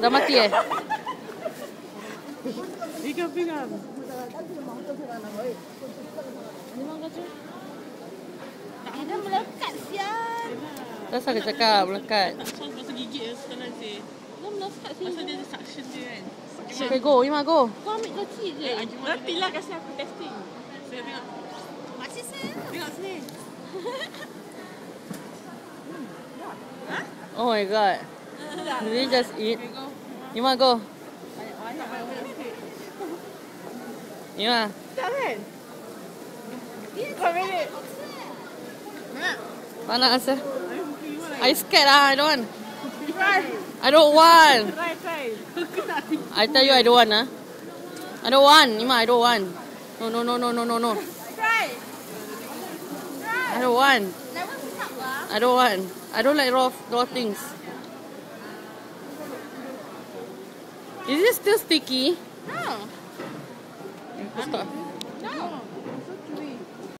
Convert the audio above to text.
Dah mati eh? Pegang. Dia melekat sial. Dah saya cakap melekat. Pasal gigit sekarang sih. Dia melekat sini. Pasal dia ada suction dia kan. Okay, go. Ima, go. Kau ambil kecil je. Nanti lah kasih aku testing. Saya tengok. Makcik saya. Tengok sini. Oh my god. Did we just eat? Okay, go. Ima, go. Banyak sikit. Ima. Tak kan? Kau ambil. Mana asal? Ayo bukit gimana? I scared ah. I don't want. Try. I don't want. Try. I tell you I don't want ah. I don't want. Ima, I don't want. No. Try. I don't want. Never stop lah. I don't want. I don't like raw things. Is it still sticky? No. Stop.